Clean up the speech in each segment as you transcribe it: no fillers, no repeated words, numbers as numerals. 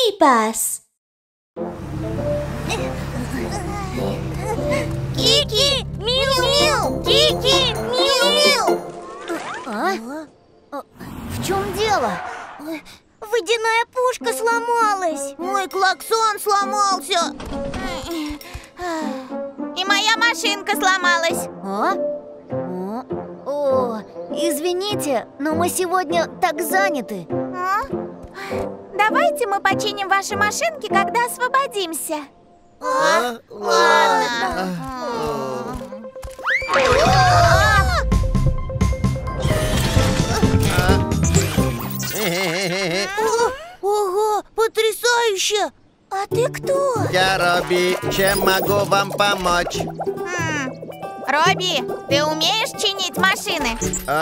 Кикипас. Кики! Миу-миу! Кики! Миу-миу! В чем дело? Водяная пушка сломалась. Мой клаксон сломался. И моя машинка сломалась. О, извините, но мы сегодня так заняты. Давайте мы починим ваши машинки, когда освободимся. Ладно. Ого, потрясающе! А ты кто? Я Робби. Чем могу вам помочь? Робби, ты умеешь чинить машины?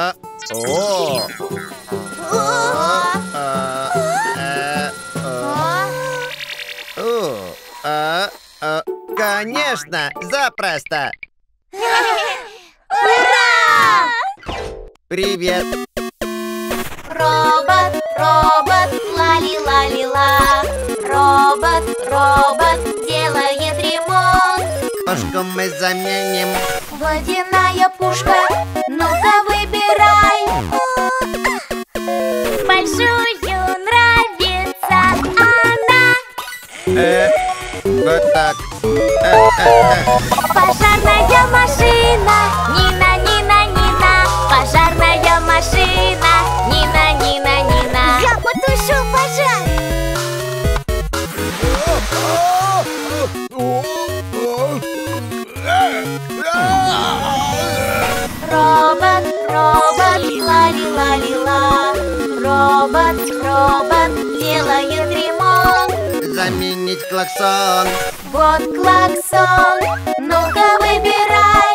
Конечно, запросто. Ура! Привет. Робот, робот, лали-лали-ла. Робот, робот, делает ремонт. Пушку мы заменим. Водяная пушка, ну-ка выбирай. Большую нравится она. Вот так. Пожарная машина, Нина, Нина, Нина. Пожарная машина, Нина, Нина, Нина. Я потушу пожар. Робот, робот, лали-лали-ла. Робот, робот, делает ремонт. Заменить клаксон. Вот клаксон, ну-ка выбирай.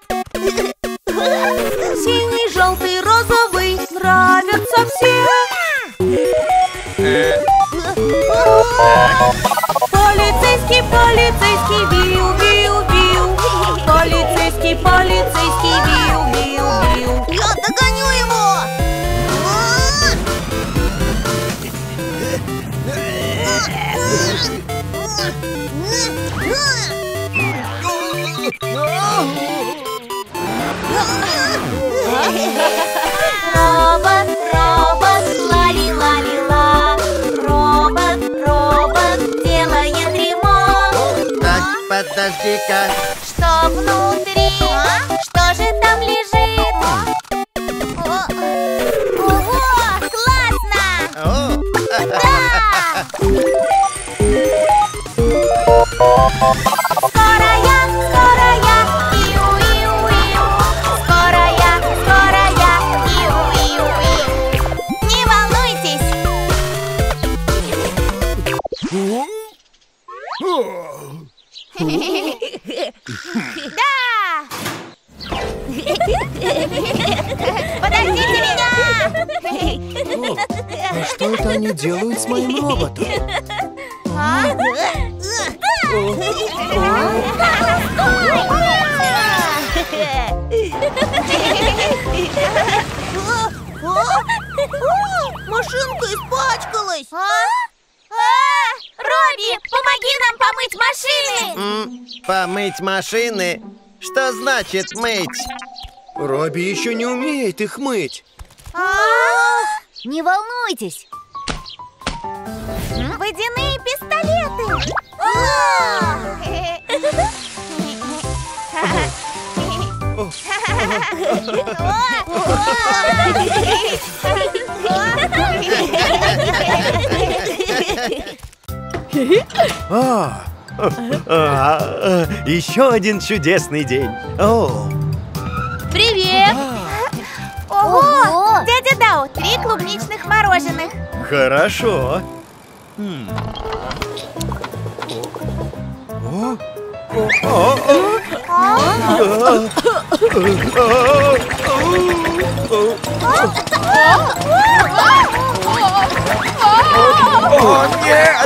Синий, желтый, розовый нравятся все. Полицейский, полицейский, виу-виу-виу. Полицейский, полицейский, виу-виу-виу. Я догоню его! Робот, робот, лали-лали-ла. Робот, робот, делает ремонт. Так, подожди-ка. Что внутри? Что же там лежит? Ого, классно! Да! Скорая, скорая, иу-иу-иу. Скорая, скорая, иу-иу-иу. Не волнуйтесь. Да! Подождите меня! Что это они делают с моим роботом? Машинка испачкалась! Робби, помоги нам помыть машины! Помыть машины? Что значит мыть? Робби еще не умеет их мыть. Не волнуйтесь. Водяные пистолеты! Еще один чудесный день. Привет! Ого! Дядя Дау, 3 клубничных мороженых. Хорошо. О, нет!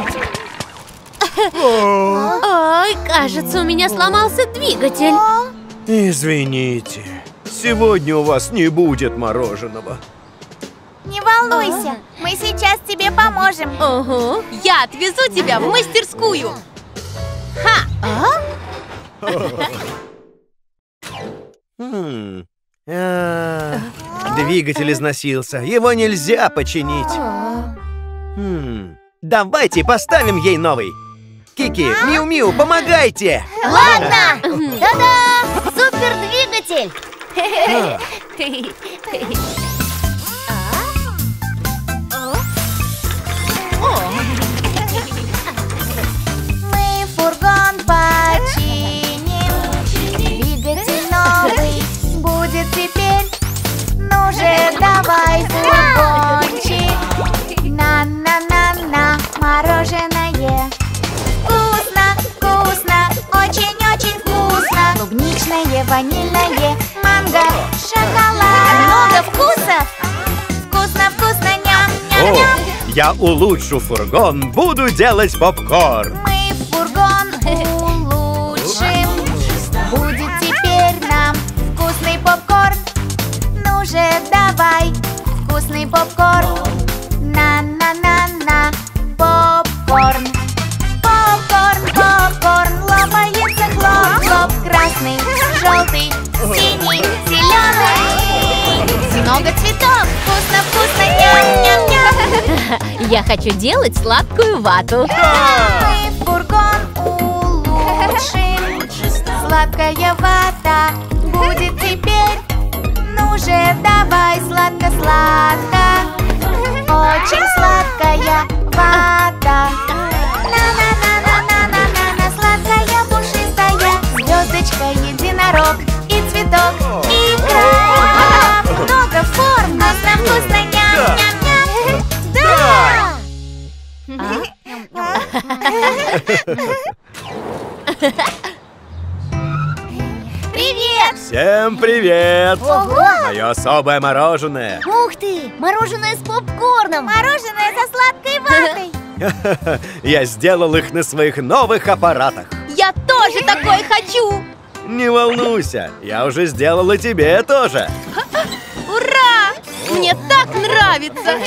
Ой, кажется, у меня сломался двигатель. Извините, сегодня у вас не будет мороженого. Не волнуйся, мы сейчас тебе поможем. Ого, я отвезу тебя в мастерскую. Двигатель износился. Его нельзя починить. Давайте поставим ей новый. Кики, Миу-Миу, помогайте! Ладно! Та-да! Супер-двигатель! Мы фургон починим. Двигатель новый будет теперь. Ну же, давай, фургончик. На-на-на-на, мороженое. Вкусно, вкусно, очень-очень вкусно. Клубничное, ванильное, манго, шоколад. Много вкусов. Вкусно, вкусно, ням-ням-ням. Я улучшу фургон, буду делать попкорн. Мы фургон улучшим. Будет теперь нам вкусный попкорн. Ну же, давай, вкусный попкорн. На-на-на-на, попкорн. Попкорн, попкорн, лопается хлоп-хлоп. Красный, желтый, синий, зеленый. Много цветов, вкусно, вкусно, ням-ням-ням. Я хочу делать сладкую вату. Мы фургон улучшим. Сладкая вата будет теперь. Ну же, давай, сладко-сладко. Очень сладкая вата. На-на-на-на-на-на-на, сладкая, пушистая. Звездочка, единорог и цветок, и краб. Много форм, вкусно, ням-ням-ням. Да! Привет! Всем привет! Ого! Мое особое мороженое. Ух ты! Мороженое с попкорном! Мороженое со сладкой ватой. Я сделал их на своих новых аппаратах. Я тоже такое хочу. Не волнуйся, я уже сделал и тебе тоже. Ура! Мне так нравится.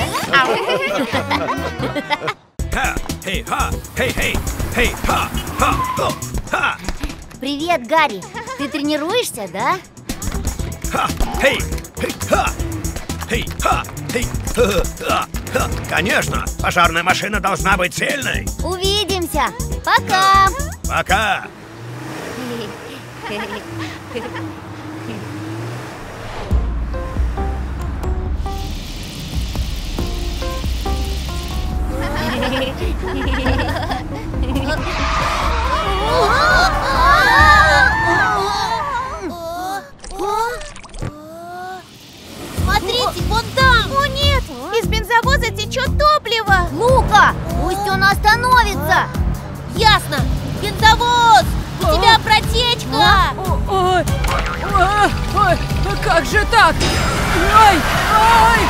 Привет, Гарри! Ты тренируешься, да? Конечно, пожарная машина должна быть сильной. Увидимся! Пока! Пока. Смотрите, вон там! О нет! Из бензовоза течет топливо! Ну-ка! Пусть он остановится! Ясно! Бензовоз! У тебя протечка! Ой, как же так? Ой, ой!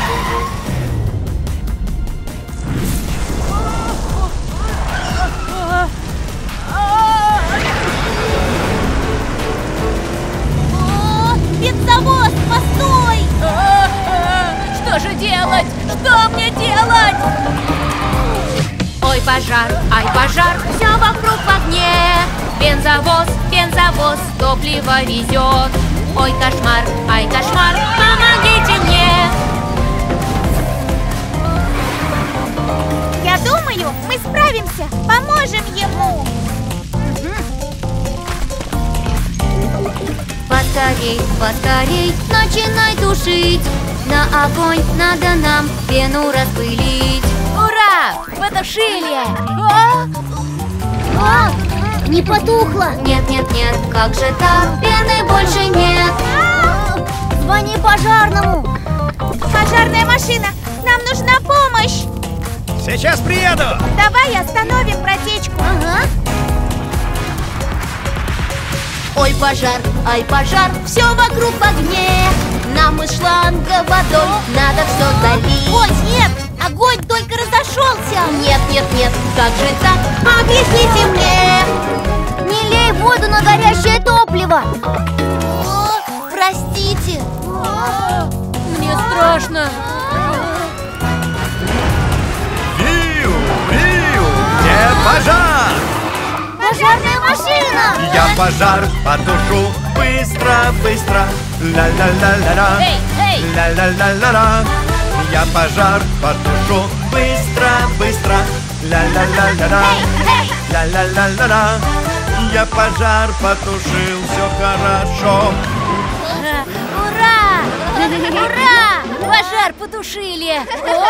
О, бензовоз, постой! Что же делать? Что мне делать? Ой, пожар, ай, пожар, все вокруг в огне. Бензовоз, бензовоз, топливо везет. Ой, кошмар, ай, кошмар, помогите мне. Я думаю, мы справимся, поможем ему! Поскорей, поскорей, начинай тушить. На огонь надо нам пену распылить. Ура! Потушили! Не потухло! Нет, нет, нет, как же так? Пены больше нет. Звони пожарному! Пожарная машина, нам нужна помощь! Сейчас приеду. Давай остановим протечку. Ага. Ой, пожар, ай, пожар, все вокруг в огне. Нам из шланга водой надо все залить. Ой, нет, огонь только разошелся. Нет, нет, нет, как же так? Объясните мне. Не лей воду на горящее топливо! Простите. Мне страшно. пожар потушу быстро, быстро. Ла-ла-ла-ла-ла. Эй, эй! Ла-ла-ла-ла-ла. Я пожар потушу быстро, быстро. Ла-ла-ла-ла-ла. Ла-ла-ла-ла-ла. Я пожар потушил, все хорошо. Ура! Ура! Пожар потушили!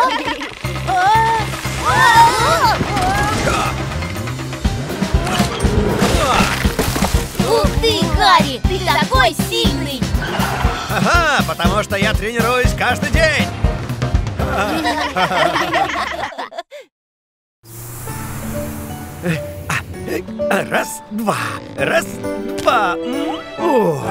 Ух ты, Гарри, ты такой сильный! Ага, потому что я тренируюсь каждый день. Раз, два, раз, два. О,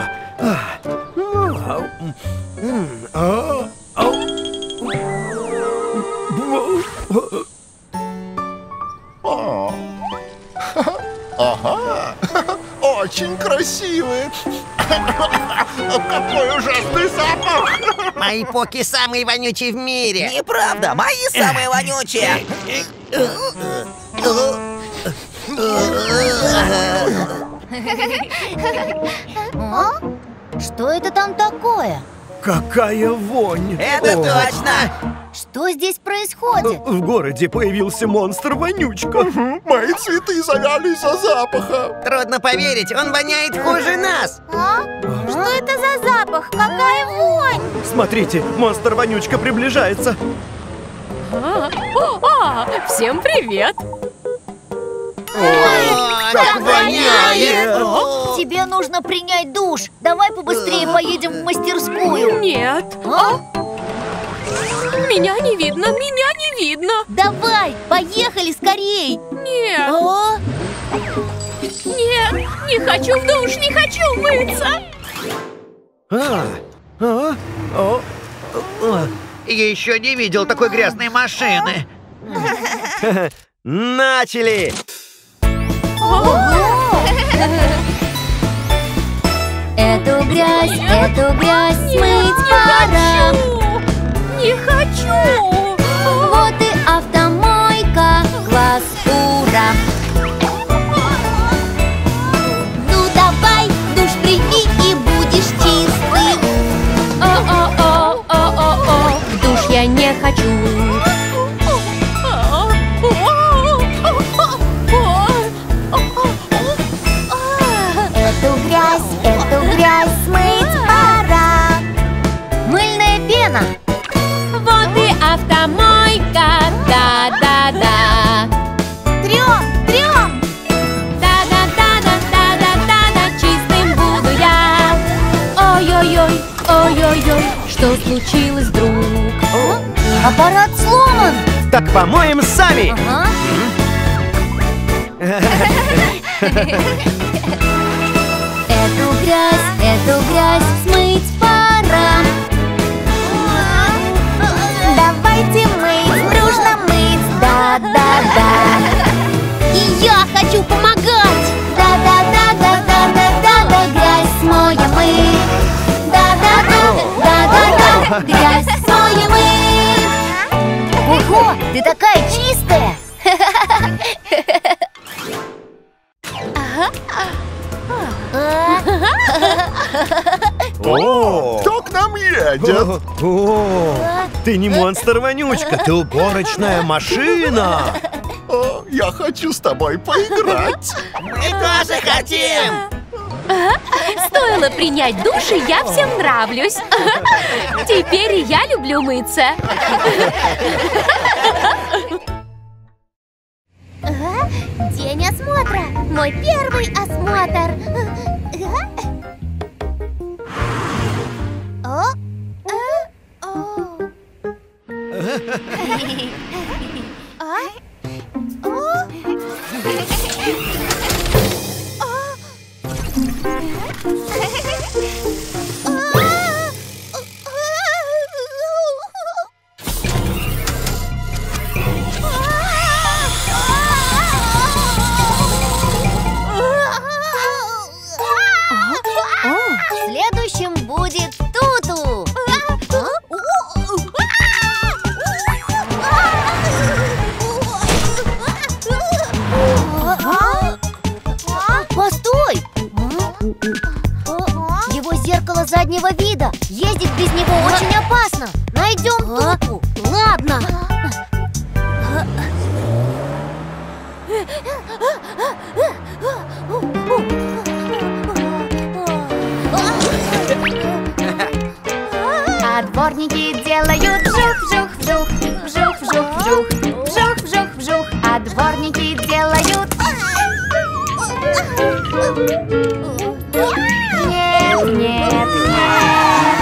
Ага, очень красивые. Какой ужасный запах. Мои поки самые вонючие в мире. Неправда, мои самые вонючие. А? Что это там такое? какая вонь! Это О, точно. Что здесь происходит? В городе появился монстр-вонючка. Мои цветы завяли из-за запаха. Трудно поверить, он воняет хуже нас. А? Что это за запах? Какая вонь! Смотрите, монстр-вонючка приближается. Всем привет! О, как воняет! Тебе нужно принять душ. Давай побыстрее поедем в мастерскую. Нет! А? Меня не видно, меня не видно! Давай, поехали скорей! Нет! О, Нет! Не хочу в душ, не хочу мыться! Еще не видел такой грязной машины. Начали! Эту грязь смыть пора. Не хочу! Вот и автомойка, класс, ура! ну давай, душ прими и будешь чистым. О-о-о, в душ я не хочу. Эту грязь смыть пора. Мыльная пена. Вот и автомойка, да-да-да. Трем! Да-да-да-да-да-да-да, чистым буду я. Ой-ой-ой, ой-ой-ой, что случилось вдруг? Аппарат сломан. Так помоем сами! Ага. Эту грязь смыть пора. Давайте мыть, дружно мыть, да-да-да. И я хочу помогать! Да-да-да-да-да-да-да, грязь смоем мы. Да-да-да-да-да-да, грязь смоем мы. Ого, ты такая чистая. О, Кто к нам едет? ты не монстр-вонючка, ты уборочная машина! О, я хочу с тобой поиграть. Мы тоже хотим. Стоило принять душ, и я всем нравлюсь. Теперь и я люблю мыться. День осмотра! Мой первый осмотр! Следующим будет Туту. заднего вида. Ездить без него очень опасно. Найдем Туту. Ладно. А дворники делают вжух-вжух-вжух, вжух-вжух-вжух, вжух-вжух-вжух. А дворники делают... Нет, нет, нет.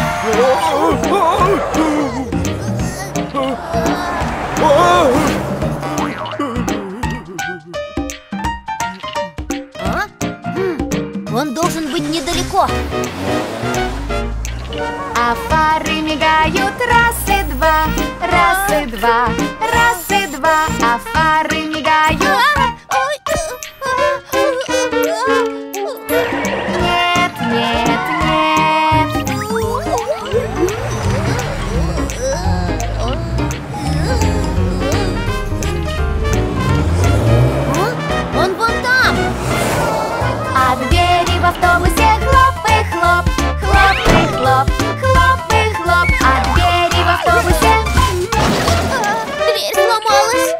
Он должен быть недалеко. А фары мигают раз и два, раз и два, раз и два. А фары мигают. Нет, нет, нет. Он вон там. А двери в автобусе хлоп и хлоп, хлоп и хлоп, хлоп и хлоп. А двери в автобусе... Дверь сломалась.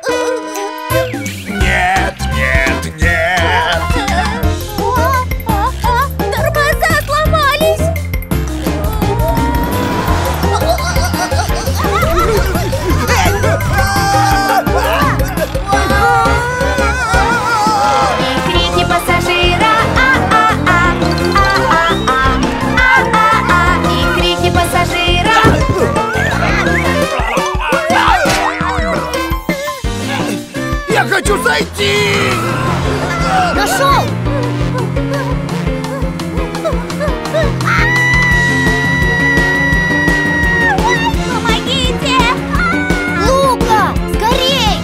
Нет, нет, нет. Тормоза сломались. И крики пассажира, и крики пассажира. Я хочу зайти! Нашел! Помогите! Лука, скорей!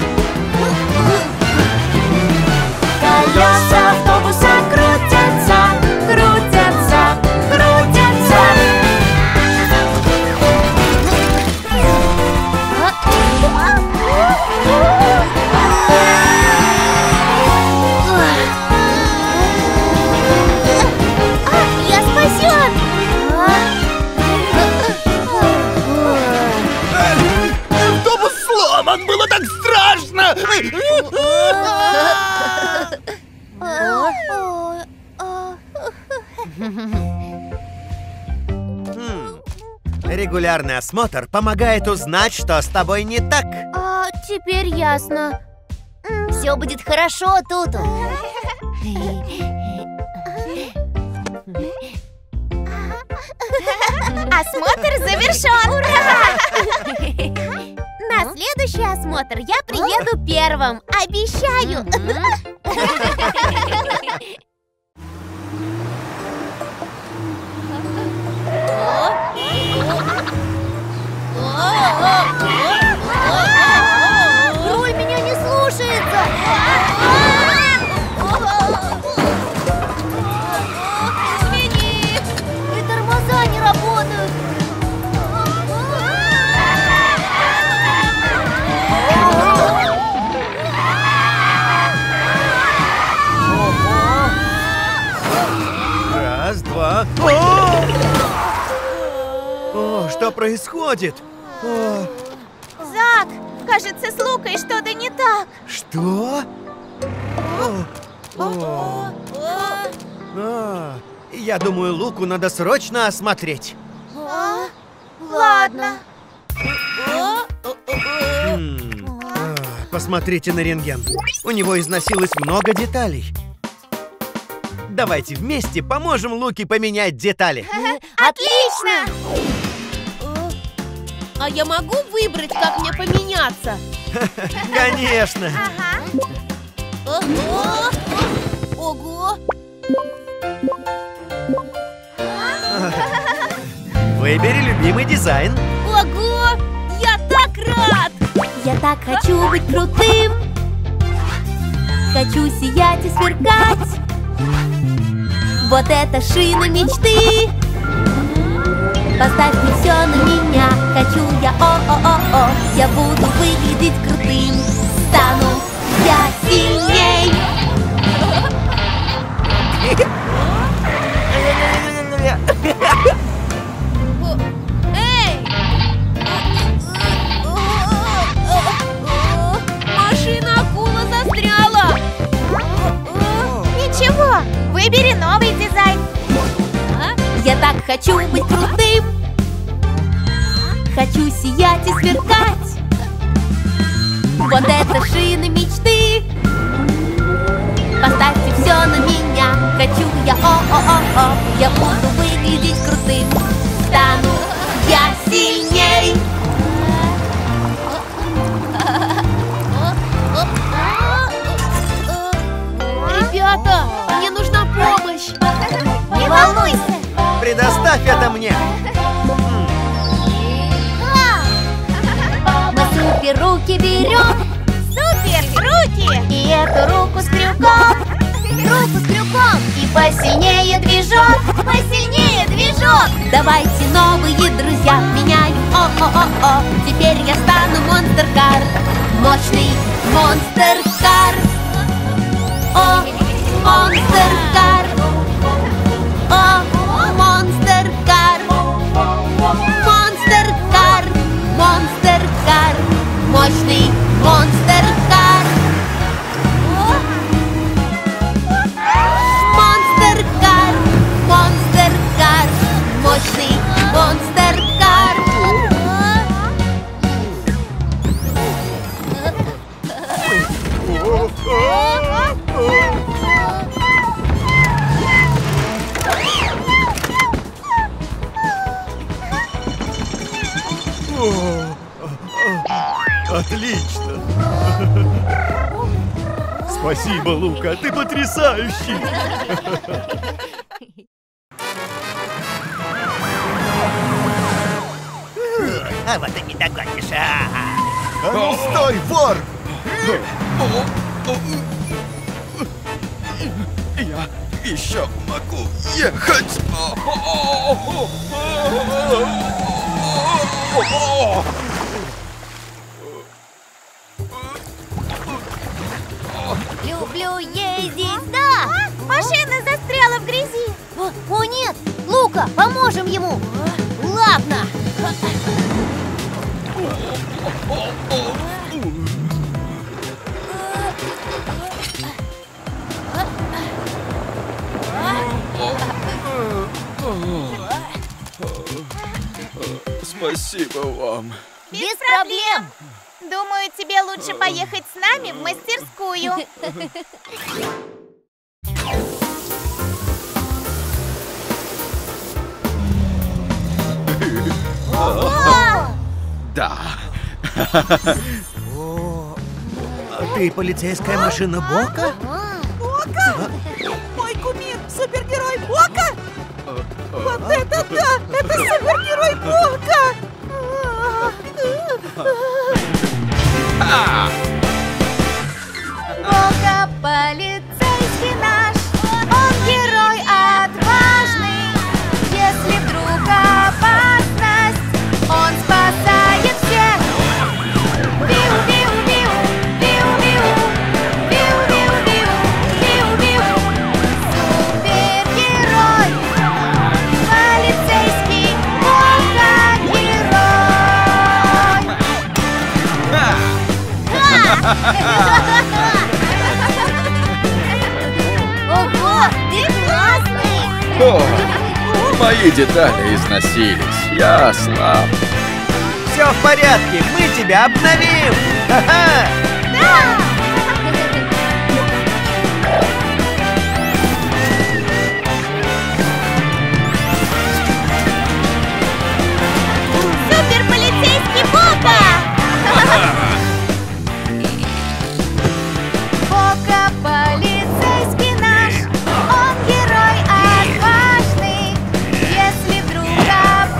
Колеса автобуса крутятся, крутятся, крутятся. Я спасен! Автобус сломан! Было так страшно! Регулярный осмотр помогает узнать, что с тобой не так. Теперь ясно. Все будет хорошо, Туту. Осмотр завершен! Ура! На следующий осмотр я приеду первым. Обещаю! Руль меня не слушается. Извини! И тормоза не работают. Раз, два. О, что происходит? О, Зак, кажется, с Лукой что-то не так. что? Я думаю, Луку надо срочно осмотреть. Ладно. Посмотрите на рентген. У него износилось много деталей. Давайте вместе поможем Луке поменять детали. Отлично! А я могу выбрать, как мне поменяться? Конечно. Ого! Выбери любимый дизайн. Ого! Я так рад! Я так хочу быть крутым, хочу сиять и сверкать. Вот это шина мечты. Поставьте все на меня. Хочу я, о-о-о-о. Я буду выглядеть крутым. Стану я сильней. Выбери новый дизайн. Я так хочу быть крутым. Хочу сиять и сверкать. Вот это шины мечты. Поставьте все на меня. Хочу я, о-о-о-о. Я буду выглядеть крутым. Стану я сильней. Ребята, мне нужна помощь. Не волнуйся. Предоставь это мне. Мы супер руки берем. Супер, руки. И эту руку с крюком. Руку с крюком. И посильнее движок. Посильнее движок. Давайте новые друзья. Меняем о-о-о-о. Теперь я стану монстер-кар. Мощный монстер-кар. О, монстер-кар. О, монстер-кар. Монстер-кар. Монстер-кар. Мощный монстер-кар. Монстер-кар. Монстер-кар. Мощный монстер-кар. Отлично! Спасибо, Лука, ты потрясающий! А вот и не догонишь. А ну стой, вор! Я еще могу ехать! Люблю ездить. Да, машина застряла в грязи. О, нет! Лука, поможем ему! Ладно. Спасибо вам. Без проблем. Думаю, тебе лучше поехать с нами в мастерскую. Да. Ты полицейская машина Бока? Бока? Мой кумир, супергерой Бока? Вот это да! Это супергерой Бока! Бока полицейский наш, он герой отважный. Если вдруг опасность, он спасает всех. Виу-виу-виу, виу-виу, виу-виу-виу, виу-виу. Супергерой, полицейский Бока-герой. Ого, ты классный! О, мои детали износились. Я слаб. Все в порядке, мы тебя обновим! Ха-ха! Да! Супер полицейский Бока! Бока полицейский наш, он герой отважный. Если вдруг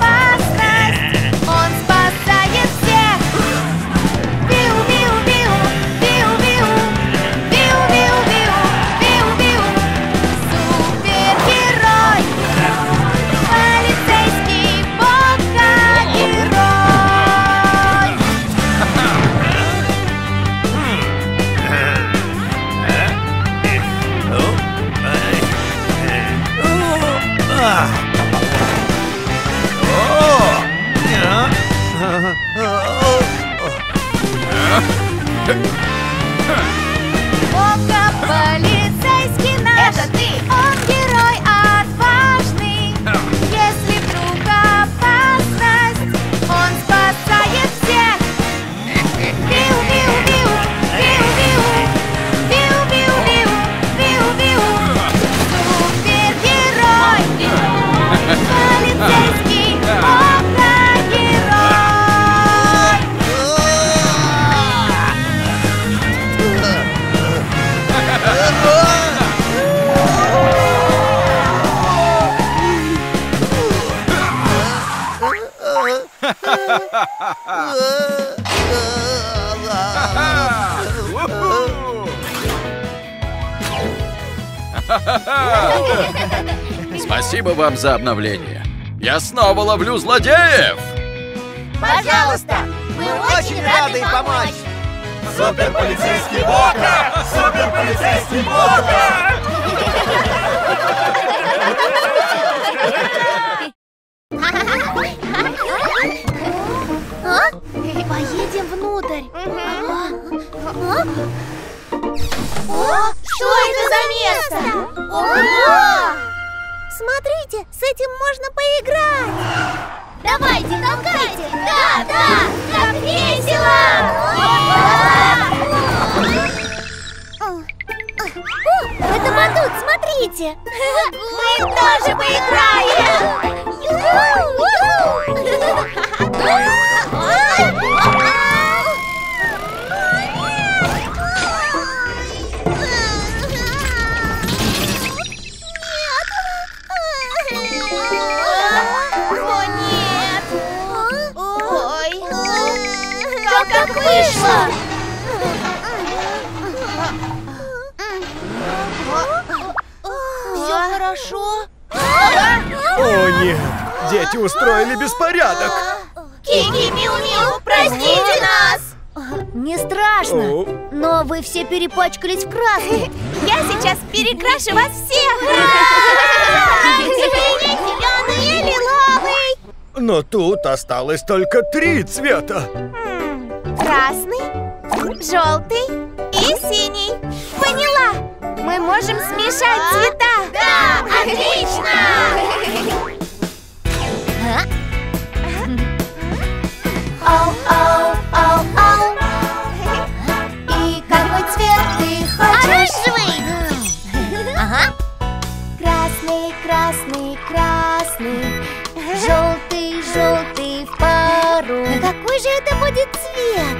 опасность, он спасает всех. Виу-виу-виу, Спасибо вам за обновление. Я снова ловлю злодеев! Пожалуйста, мы очень рады помочь. Суперполицейский Вока! Суперполицейский Вока! Поедем внутрь. Что это за место? Смотрите, с этим можно поиграть. Давайте, толкайте. Да, как весело. Это батут, смотрите. Мы тоже поиграем. Как вышло? Все хорошо? О, нет! Дети устроили беспорядок! Кики, Миу-Миу, простите нас! Не страшно, но вы все перепачкались в красный. Я сейчас перекрашу вас всех! Зеленый, лиловый! Но тут осталось только 3 цвета. Красный, желтый и синий. Поняла! Мы можем смешать цвета. Да, отлично! Оу-оу-оу-оу. И какой цвет ты хочешь? Оранжевый! Ага. Красный, красный, красный. Желтый, желтый в пару. Какой же это будет цвет?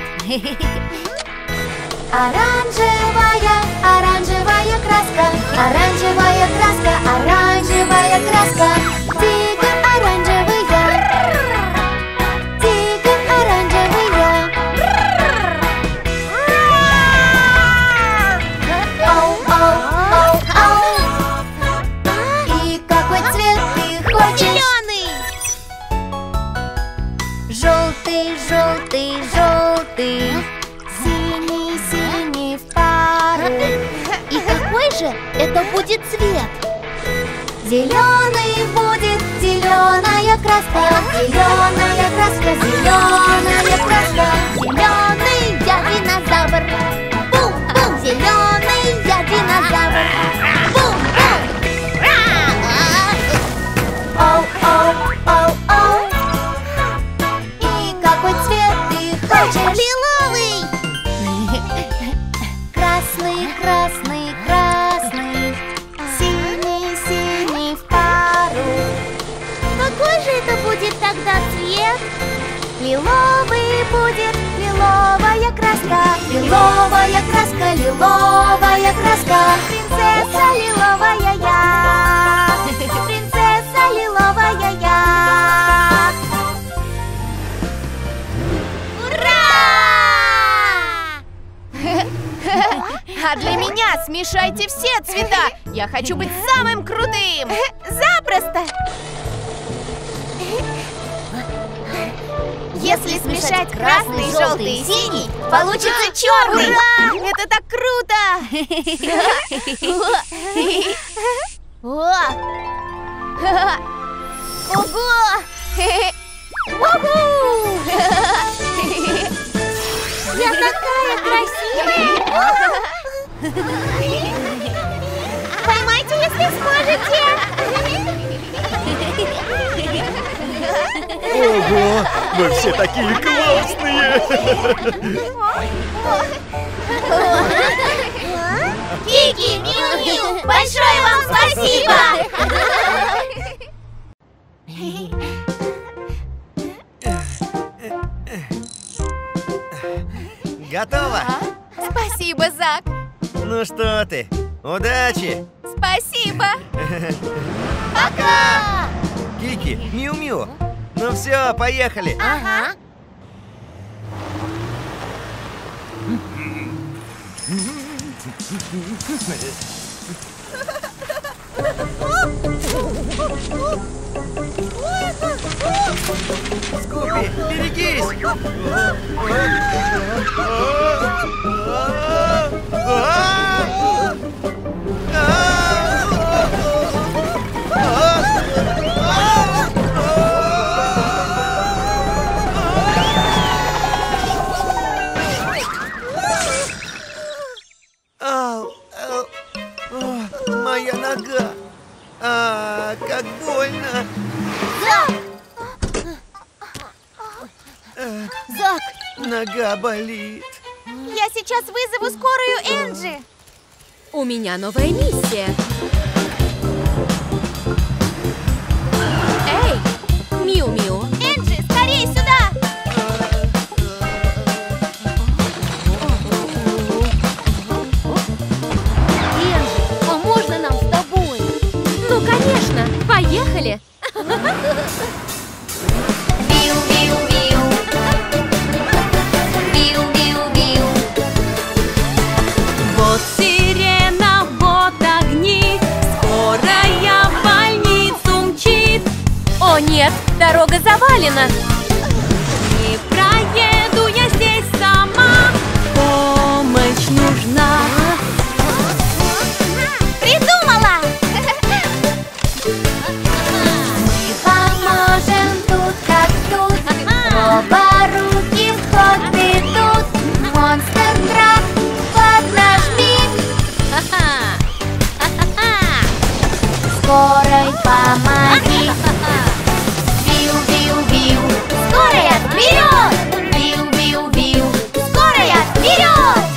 Оранжевая, оранжевая краска. Оранжевая краска, оранжевая краска. Тигр оранжевая. Тигр оранжевая. Оу-оу-оу-оу. И какой цвет ты хочешь? Зеленый! Желтый, желтый, желтый. Синий, синий в пару. И какой же это будет цвет? Зеленый будет, зеленая краска. Зеленая краска, зеленая краска. Зеленый, я динозавр. Бум-бум, зеленый, я динозавр. Бум-бум. Оу-оу-оу-оу. И какой цвет ты хочешь? Лиловый! Красный, красный, красный. Синий, синий в пару. Какой же это будет тогда цвет? Лиловый будет, лиловая краска. Лиловая краска, лиловая краска. Принцесса лиловая я. Принцесса лиловая я. Ура! А для меня смешайте все цвета. Я хочу быть самым крутым. Запросто! Если смешать красный, желтый и синий, получится черный! Ура! Это так круто! Ого! Уху! Я такая красивая! Поймайте, если сможете! Ого! Вы все такие классные! Кики, Миу-Миу, большое вам спасибо! Готово? Спасибо, Зак. Ну что ты? Удачи! Спасибо. Пока! Кики, Миу-Миу. Ну все, поехали. Ага. Скупи, берегись! Моя нога. Как больно. Зак, Нога болит. я сейчас вызову скорую Энджи. У меня новая миссия. Эй, Миу-Миу. Энджи, скорее сюда! Энджи, а можно нам с тобой? Ну, конечно, поехали. Виу-виу-виу. Виу-виу-виу. Вот сирена, вот огни, скорая в больницу мчит. О нет, дорога завалена. Не проеду я здесь сама, помощь нужна. Придумала! Мы поможем тут, как тут. Роборуки в ход идут. Монстр трак поднажми. Скорой помоги. Виу-виу-виу. Скорая вперед! Виу-виу-виу. Скорая вперед!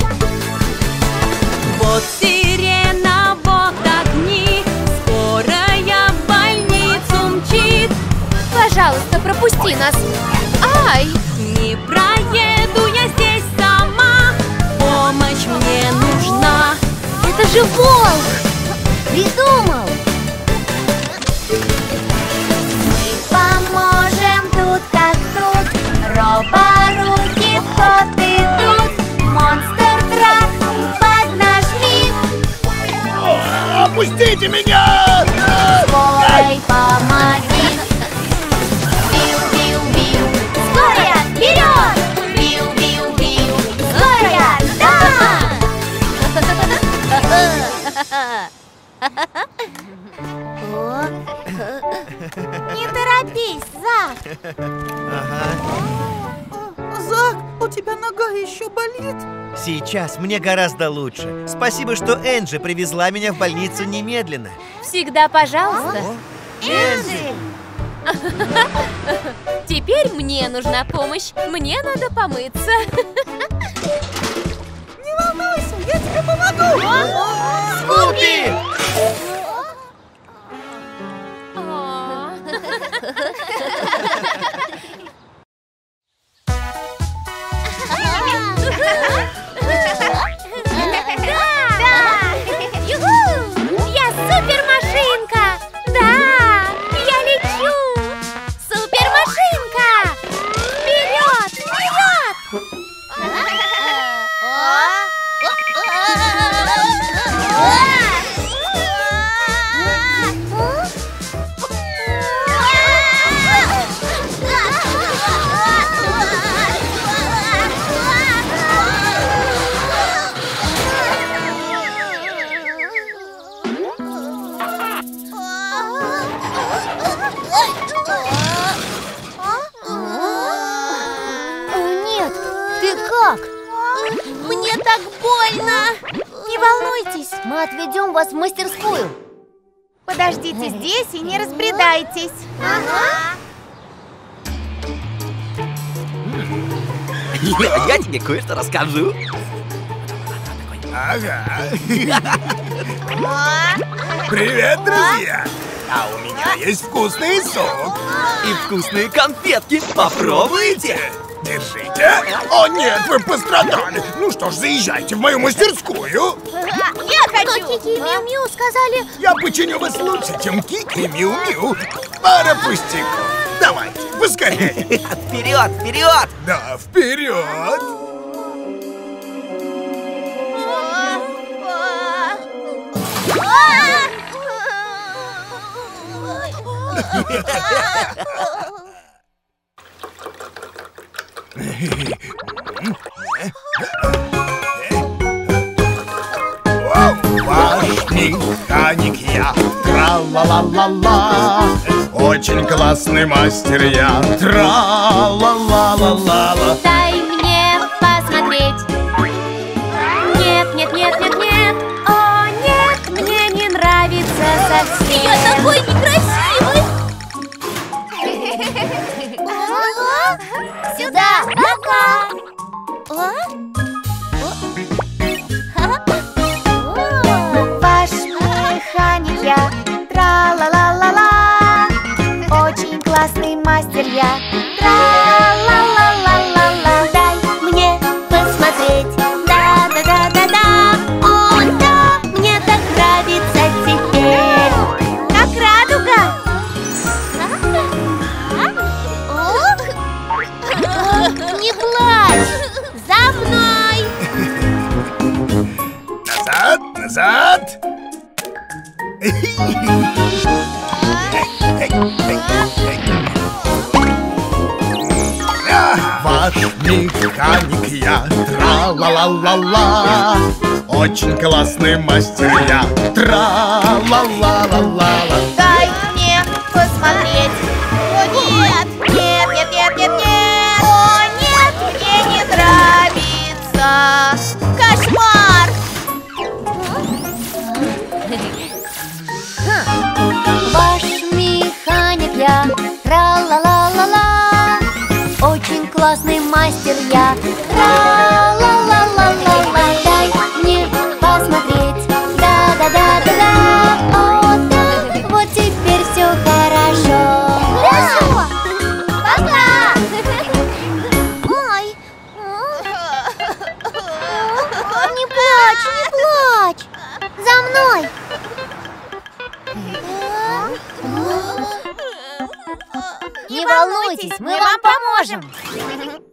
Вот сирена, вот огни, скорая в больницу мчит. Пожалуйста, пропусти нас. Ай! Не проеду я здесь сама, помощь мне нужна. Это же волк! Придумал! Мы поможем тут, как тут. Роборуки в ход идут. Монстр трак поднажми. Опустите меня! Скорой помоги. Виу-виу-виу. Скорая вперед! Виу-виу-виу. Скорая, да! Не торопись, Зак. Зак, у тебя нога еще болит? Сейчас мне гораздо лучше. Спасибо, что Энджи привезла меня в больницу немедленно. Всегда пожалуйста. Энджи! Теперь мне нужна помощь. Мне надо помыться. Не волнуйся, я тебе помогу! Скупи! Я супермашинка! Да, я лечу! Супермашинка! Вперед, вперед! Нет, ты как? Мне так больно! Не волнуйтесь, Мы отведем вас в мастерскую. подождите здесь и не разбредайтесь. Ага. Я тебе кое-что расскажу. Ага. Привет, друзья! А у меня есть вкусный сок. И вкусные конфетки. Попробуйте. Держите. О нет, вы пострадали. Ну что ж, заезжайте в мою мастерскую. Я хочу! Кики и Миу-Миу сказали... Я починю вас лучше, чем Кики и Миу-Миу. Пара пустяков. Давайте, поскорее. Вперед, вперед! Да, вперед. Ваш механик я, тра-ла-ла-ла-ла. Очень классный мастер я, тра-ла-ла-ла-ла-ла. Дай мне посмотреть. Нет, нет, нет, нет, нет. О, нет, мне не нравится совсем. Я такой некрасивый! Сюда! Пока! Ваш механик я, тра-ла-ла-ла-ла. Очень классный мастер я, тра-ла-ла-ла-ла-ла. Дай мне посмотреть, да-да-да-да-да. О, да, мне так нравится теперь. Как радуга. Не плачь! За мной! Назад, назад. Ваш механик я, тра-ла-ла-ла-ла. Очень классный мастер я, тра-ла-ла-ла-ла-ла. Дай мне посмотреть. О, нет! Нет, нет, нет, нет, нет! О, нет, мне не нравится! Кошмар! Ваш механик я, тра-ла-ла-ла-ла. Очень классный мастер я, тра-ла-ла-ла-ла-ла. Дай мне посмотреть, да-да-да-да-да. О, да, вот теперь все хорошо. Хорошо! Пока! Ой! Не плачь, не плачь! За мной! Не волнуйтесь, мы вам поможем.